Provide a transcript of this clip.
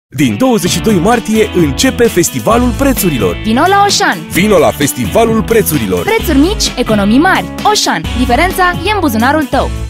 Din 22 martie începe Festivalul Prețurilor. Vino la Oșan! Vino la Festivalul Prețurilor. Prețuri mici, economii mari. Oșan. Diferența e în buzunarul tău.